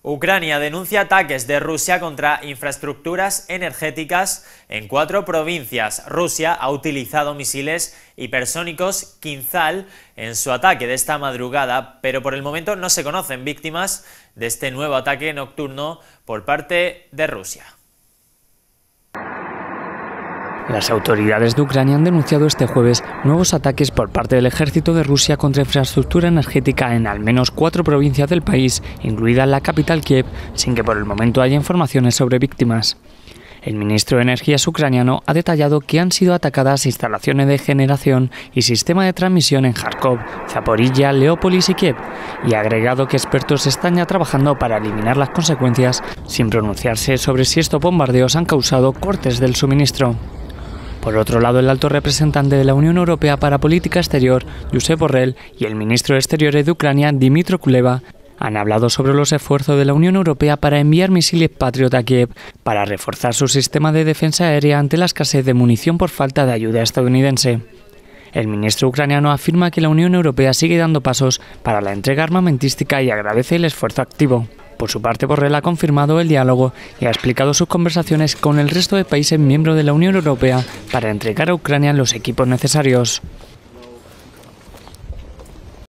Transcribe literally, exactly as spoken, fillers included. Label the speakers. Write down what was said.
Speaker 1: Ucrania denuncia ataques de Rusia contra infraestructuras energéticas en cuatro provincias. Rusia ha utilizado misiles hipersónicos Kinzhal en su ataque de esta madrugada, pero por el momento no se conocen víctimas de este nuevo ataque nocturno por parte de Rusia.
Speaker 2: Las autoridades de Ucrania han denunciado este jueves nuevos ataques por parte del ejército de Rusia contra infraestructura energética en al menos cuatro provincias del país, incluida la capital Kiev, sin que por el momento haya informaciones sobre víctimas. El ministro de Energías ucraniano ha detallado que han sido atacadas instalaciones de generación y sistema de transmisión en Kharkov, Zaporilla, Leópolis y Kiev, y ha agregado que expertos están ya trabajando para eliminar las consecuencias, sin pronunciarse sobre si estos bombardeos han causado cortes del suministro. Por otro lado, el alto representante de la Unión Europea para Política Exterior, Josep Borrell, y el ministro de Exteriores de Ucrania, Dmytro Kuleba, han hablado sobre los esfuerzos de la Unión Europea para enviar misiles Patriot a Kiev para reforzar su sistema de defensa aérea ante la escasez de munición por falta de ayuda estadounidense. El ministro ucraniano afirma que la Unión Europea sigue dando pasos para la entrega armamentística y agradece el esfuerzo activo. Por su parte, Borrell ha confirmado el diálogo y ha explicado sus conversaciones con el resto de países miembros de la Unión Europea para entregar a Ucrania los equipos necesarios.